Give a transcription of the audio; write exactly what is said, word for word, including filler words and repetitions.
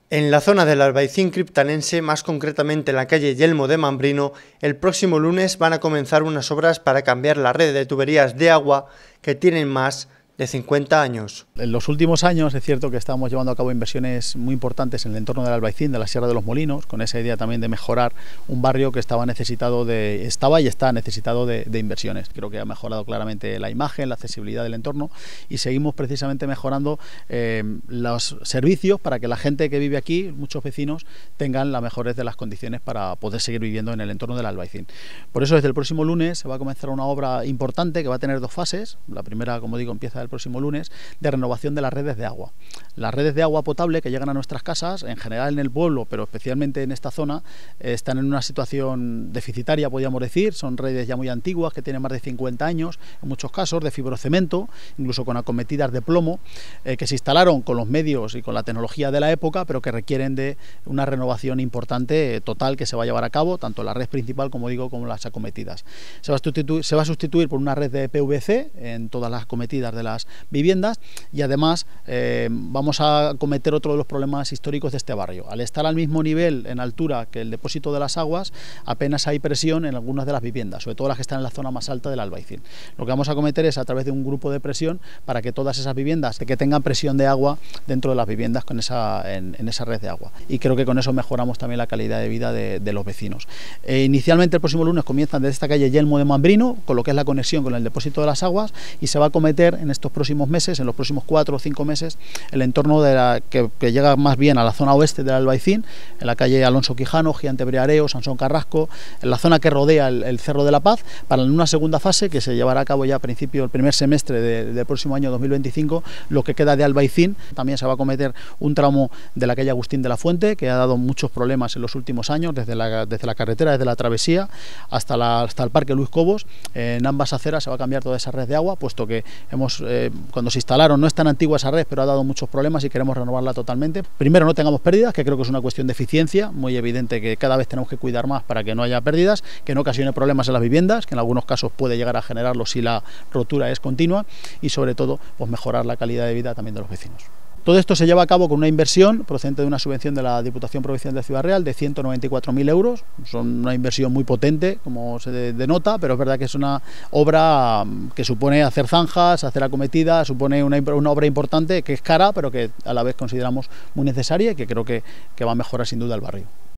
En la zona del Albaicín criptanense, más concretamente en la calle Yelmo de Mambrino, el próximo lunes van a comenzar unas obras para cambiar la red de tuberías de agua que tienen más de cincuenta años. En los últimos años es cierto que estamos llevando a cabo inversiones muy importantes en el entorno del Albaicín, de la Sierra de los Molinos, con esa idea también de mejorar un barrio que estaba necesitado de, estaba y está necesitado de, de inversiones. Creo que ha mejorado claramente la imagen, la accesibilidad del entorno y seguimos precisamente mejorando eh, los servicios para que la gente que vive aquí, muchos vecinos, tengan las mejores de las condiciones para poder seguir viviendo en el entorno del Albaicín. Por eso desde el próximo lunes se va a comenzar una obra importante que va a tener dos fases. La primera, como digo, empieza el próximo lunes, de renovación de las redes de agua. Las redes de agua potable que llegan a nuestras casas, en general en el pueblo, pero especialmente en esta zona, eh, están en una situación deficitaria, podríamos decir. Son redes ya muy antiguas, que tienen más de cincuenta años, en muchos casos, de fibrocemento, incluso con acometidas de plomo, eh, que se instalaron con los medios y con la tecnología de la época, pero que requieren de una renovación importante, eh, total, que se va a llevar a cabo, tanto la red principal, como digo, como las acometidas. Se va a sustituir, se va a sustituir por una red de P V C en todas las acometidas de las viviendas y además eh, vamos a acometer otro de los problemas históricos de este barrio. Al estar al mismo nivel en altura que el depósito de las aguas, apenas hay presión en algunas de las viviendas, sobre todo las que están en la zona más alta del Albaicín. Lo que vamos a acometer es a través de un grupo de presión para que todas esas viviendas que tengan presión de agua dentro de las viviendas con esa, en, en esa red de agua. Y creo que con eso mejoramos también la calidad de vida de, de los vecinos. Eh, inicialmente el próximo lunes comienzan desde esta calle Yelmo de Mambrino, con lo que es la conexión con el depósito de las aguas, y se va a acometer en estos próximos meses, en los próximos cuatro o cinco meses, el entorno de la, que, que llega más bien a la zona oeste del Albaicín, en la calle Alonso Quijano, Gigante Briareo, Sansón Carrasco, en la zona que rodea el, el Cerro de la Paz, para en una segunda fase que se llevará a cabo ya a principio del primer semestre de, del próximo año dos mil veinticinco, lo que queda de Albaicín. También se va a acometer un tramo de la calle Agustín de la Fuente, que ha dado muchos problemas en los últimos años, desde la, desde la carretera, desde la travesía hasta, la, hasta el Parque Luis Cobos. En ambas aceras se va a cambiar toda esa red de agua, puesto que hemos, eh, cuando se instalaron, no es tan antigua esa red, pero ha dado muchos problemas y queremos renovarla totalmente. Primero, no tengamos pérdidas, que creo que es una cuestión de eficiencia, muy evidente que cada vez tenemos que cuidar más para que no haya pérdidas, que no ocasione problemas en las viviendas, que en algunos casos puede llegar a generarlo si la rotura es continua, y sobre todo pues mejorar la calidad de vida también de los vecinos. Todo esto se lleva a cabo con una inversión procedente de una subvención de la Diputación Provincial de Ciudad Real de ciento noventa y cuatro mil euros. Son una inversión muy potente, como se denota, pero es verdad que es una obra que supone hacer zanjas, hacer acometidas, supone una, una obra importante que es cara, pero que a la vez consideramos muy necesaria y que creo que, que va a mejorar sin duda el barrio.